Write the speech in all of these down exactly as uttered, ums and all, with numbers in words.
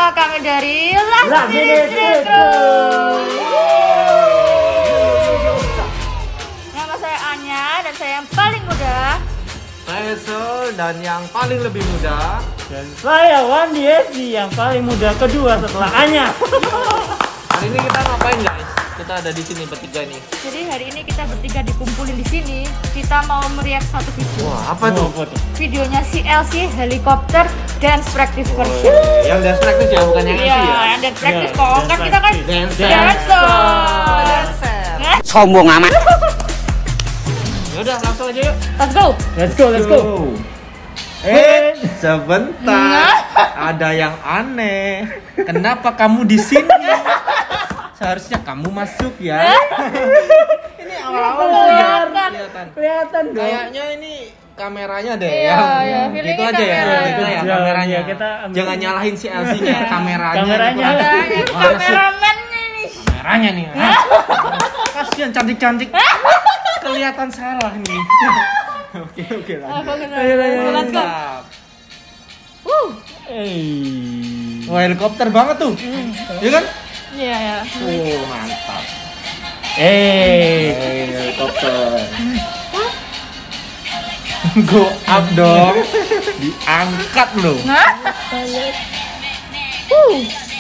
bersama kami dari Last Minute Retro. Nama saya Anya dan saya yang paling muda. Saya Sol dan yang paling lebih muda. Dan saya Wandi Esi yang paling muda kedua setelah Anya. Hari ini kita ngapain guys? Kita ada di sini bertiga nih. Jadi hari ini kita bertiga dikumpulin di sini. Kita mau meriak satu video. Wah, apa tuh? Oh, Videonya C L C helikopter dance practice version. Yang dance practice ya, bukan yang Iya, M C ya? yang dance practice Iya, kok. dance Kan kita kan practice. dancer. Nah, Sombong amat. Ya udah, langsung aja yuk. let's go. Let's go, let's go. Eh, sebentar. Ada yang aneh. Kenapa kamu di sini? Seharusnya kamu masuk ya. Ini awal-awal Kelihatan. kelihatan. Kelihatan dong. Kayaknya ini kameranya deh Iya, ya. iya, feelingnya Gitu aja ya. kamera Gitu ya. ya Jangan, kameranya. ya, kita ambil- Jangan nyalahin si L C-nya, kameranya. Kameranya. Itu Ada masuk. kameramennya nih. Kameranya nih. Hah? Kasihan cantik-cantik. Kelihatan salah nih. Oke, oke Ah, lanjut. bagus, Ayo, ayo, bagus. ayo. Let's go. Mantap. Wuh. Eh. Wah, helikopter banget tuh. Iya kan? Iya, ya. Oh, mantap. Eh. Eh, helikopter. Go up dong. Diangkat loh. Hah? Wuh.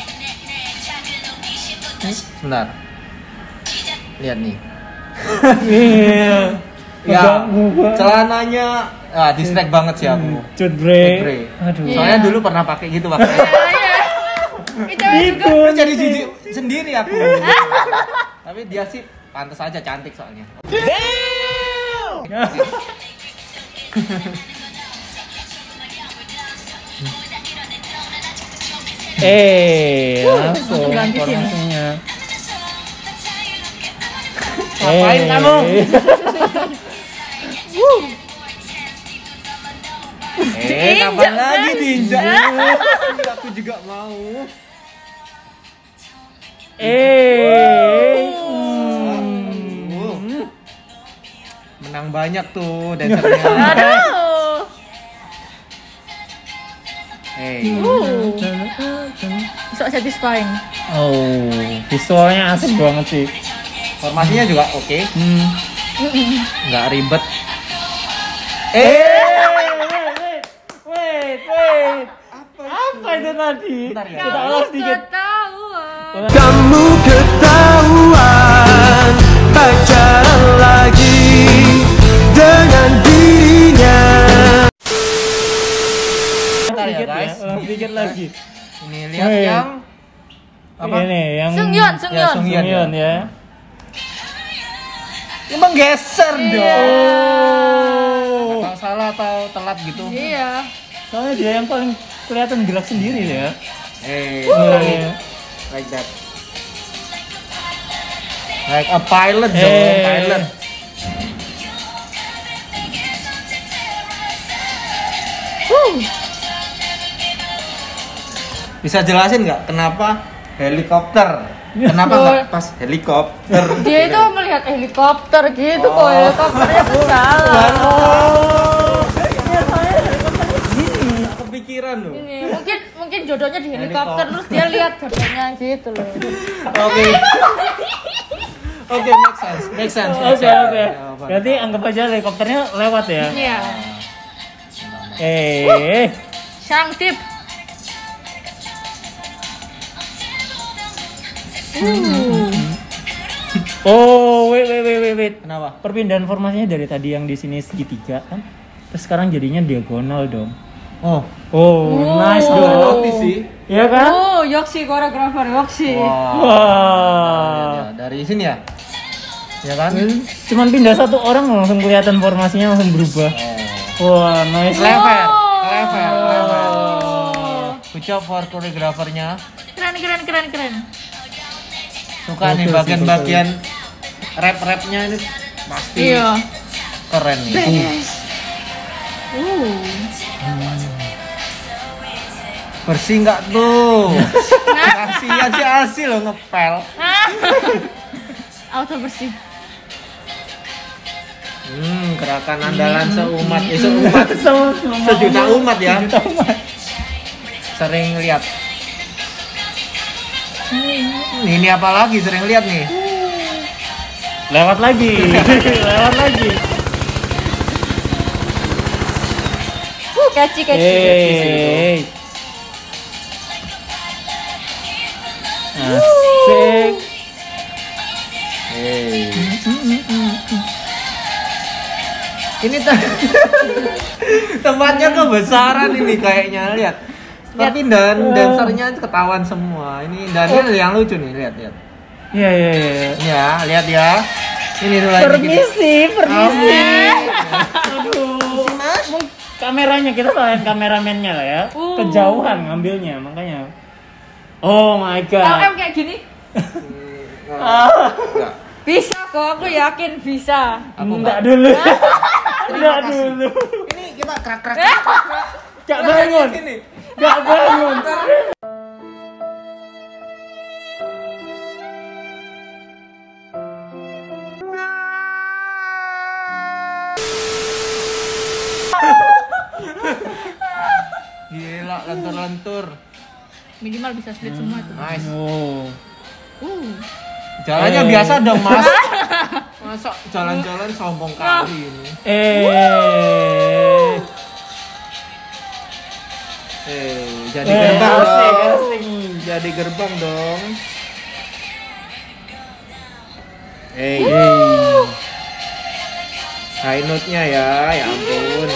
Sebentar. Lihat nih. Iya. Ya, Agak- celananya ah distract banget sih aku. Cut break. Break. Aduh. Soalnya Iya. dulu pernah pakai gitu pakai. Iya, iya. Itu juga. Itu Jadi jijik sendiri aku. Tapi dia sih pantas aja cantik soalnya. Eh, langsung ganti sini. informasinya. Ngapain Eh. kamu? Eh, kapan lagi diinjak? Aku juga mau. Eh. Uh, Menang banyak tuh dancernya. Aduh. Hey. Uh. So satisfying. Oh, visualnya asik banget sih. Formasinya juga oke, Hmm. nggak ribet. Eh, wait, wait, wait. Apa itu tadi? Bentar ya. Kita ulas sedikit. Ketahuan. Kamu ketahuan pacaran lagi dengan dirinya. Bentar ya Sedikit guys. ulas sedikit lagi. Ini lihat Wait. yang apa? Ini yang Sungyeon, Sungyeon. Sungyeon. Sungyeon ya. Ini menggeser Iya. dong. Atau salah atau telat gitu. Iya. Soalnya dia yang paling kelihatan gerak sendiri ya. Eh, Eh. like that. Like a pilot dong, Eh. pilot. Bisa jelasin nggak kenapa helikopter? Kenapa nggak pas helikopter? Dia itu melihat helikopter gitu kok, Oh. helikopternya berjalan. Kepikiran loh. Ini mungkin mungkin jodohnya di helikopter terus dia lihat jodohnya gitu loh. Oke. Oke, make sense, make sense. make Oke, sense. oke. Ya, apa- Berarti anggap aja helikopternya lewat ya. Iya. Eh. Shangtip. Oh, wait, wait, wait, wait, wait. Kenapa? Perpindahan formasinya dari tadi yang di sini segitiga kan, terus sekarang jadinya diagonal dong. Oh, Oh, nice nggak dong. notice sih. Iya kan? Oh, Yoksi koreografer Yoksi. Wah. Wah. Ya, dari sini ya? Ya kan? Cuman pindah satu orang langsung kelihatan formasinya langsung berubah. Oh. Wah, nice. Clever, clever, clever. Oh. Good job for koreografernya. Keren keren keren keren. Suka nih Betul sih, bagian-bagian rap-rapnya ini pasti Iya. keren nih. Yes. Uh. Bersih nggak tuh? Kasihan si Asi loh ngepel. Auto bersih. Hmm, gerakan andalan seumat, eh, seumat, Semua- semua sejuta umat ya. Sejuta umat. Sering lihat. Ini apa lagi sering lihat nih? Lewat lagi. Lewat lagi. Uh, catchy catchy. Hey. Asik. Hey. Ini te- tempatnya kebesaran ini kayaknya, lihat. Tapi dan dancernya ketahuan semua. Ini dannya yang lucu nih, lihat lihat. Iya iya iya. Ya, lihat ya. Ini dulu lagi. Permisi, permisi. Oh, Aduh. Mas, kameranya kita salahin kameramennya lah ya. Uh. Kejauhan ngambilnya makanya. Oh my Kalau god. kayak gini Ah. Enggak. bisa kok, aku yakin bisa. Aku Enggak enggak. dulu. Terima Enggak kasih. dulu. Ini kita krak krak krak krak. Gak bangun. Ini. Gak bangun. Gila, lentur-lentur. Minimal bisa split semua tuh. Nice. Oh. Uh. Jalannya Eh. biasa dong, Mas. Masa jalan-jalan sombong kali ini. Eh. Eh, jadi Eh, gerbang asik, dong. asik. Jadi gerbang dong. Eh, Hey. high note-nya ya, ya ampun.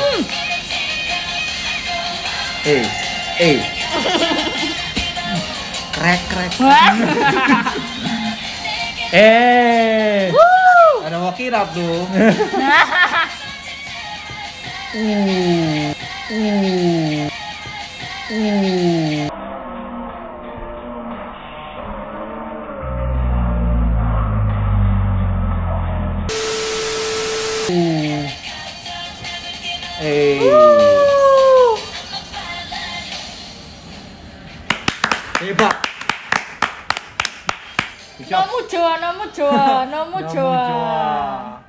Eh, eh. Krek krek. Eh. Ada wakirap tuh. Uh. Uh. Uh. Eh. Hebat. Nomu Jawa, nomu Jawa, nomu Nomu Jawa. Jawa.